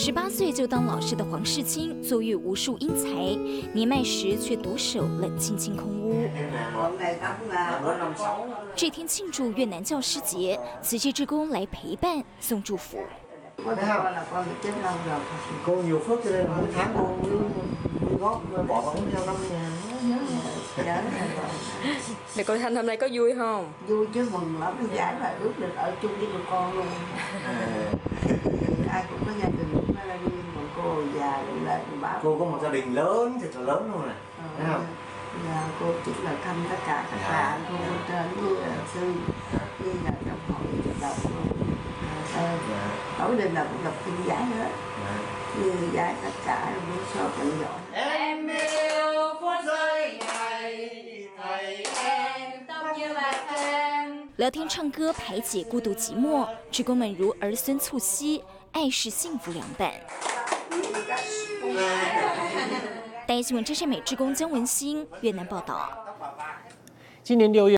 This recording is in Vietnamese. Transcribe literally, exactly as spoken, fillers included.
十八岁就当老师的黄世清，坐育无数英才，年迈时却独守冷清清空屋。这天庆祝越南教师节，慈济志工来陪伴送祝福。 Thấy không? Cô nhiều phước cho nên mỗi tháng cô mới góp bỏ võng theo năm ngàn. Để cô Thanh hôm nay có vui không? Vui chứ, mừng lắm, giải và ước được ở chung với tụi con luôn. Ai cũng có gia đình cũng là vui, còn cô già cũng lại báo. Cô có một gia đình lớn, thật là lớn luôn này. Thấy không? Dạ, cô chỉ là thăm tất cả các bạn cô trên như là sư, như là trong hội đọc luôn. Tối đêm nào cũng đọc kinh giải hết, như giải tất cả buổi sớm tận dọn. Em yêu phút giây này, thầy em tâm như là em. 聊天唱歌排解孤独寂寞，志工们如儿孙促膝，爱是幸福凉拌。台新闻真善美志工江文新越南报道。 今年六月。